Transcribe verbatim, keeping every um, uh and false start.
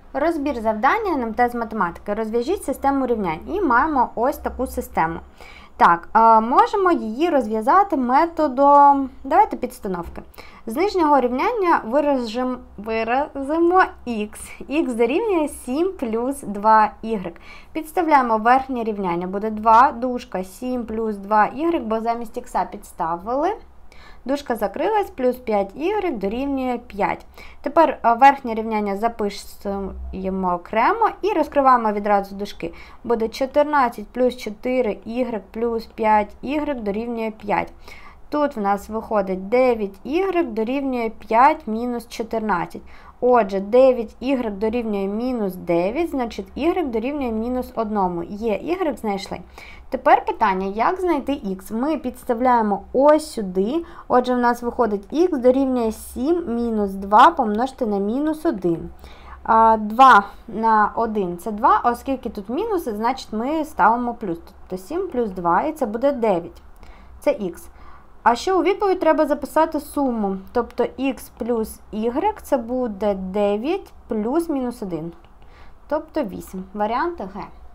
Розбір завдання ен ем те з математики. Розв'яжіть систему рівнянь. І маємо ось таку систему. Так, можемо її розв'язати методом, давайте підстановки. З нижнього рівняння виразимо, виразимо х. Х дорівнює сім плюс два y. Підставляємо верхнє рівняння. Буде два, дужка, сім плюс два y, бо замість х підставили. Дужка закрилась, плюс п'ять y дорівнює п'ять. Тепер верхнє рівняння запишемо окремо і розкриваємо відразу дужки. Буде чотирнадцять плюс чотири y плюс п'ять y дорівнює п'ять. Тут в нас виходить дев'ять y дорівнює п'ять мінус чотирнадцять. Отже, дев'ять y дорівнює мінус дев'ять, значить y дорівнює мінус один. Є y знайшли. Тепер питання, як знайти х? Ми підставляємо ось сюди. Отже, в нас виходить х дорівнює сім мінус два помножити на мінус один. два на один це два, оскільки тут мінуси, значить ми ставимо плюс. Тобто сім плюс два, і це буде дев'ять. Це х. А що у відповідь треба записати суму? Тобто х плюс y це буде дев'ять плюс мінус один. Тобто вісім. Варіант Г.